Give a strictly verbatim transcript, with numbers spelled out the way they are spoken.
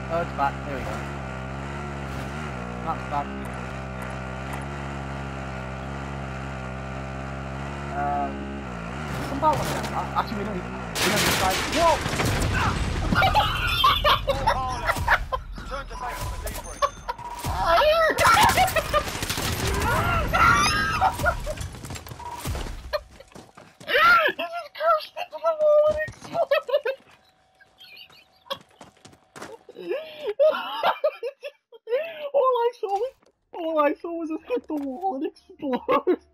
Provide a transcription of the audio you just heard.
Oh, it's back. There we go. That's back. Um, some power now. Actually, we don't need. We don't decide. Whoa! Turn to base for debrief. He just crashed into the wall and exploded! all I saw was, all I saw was it hit the wall and explode.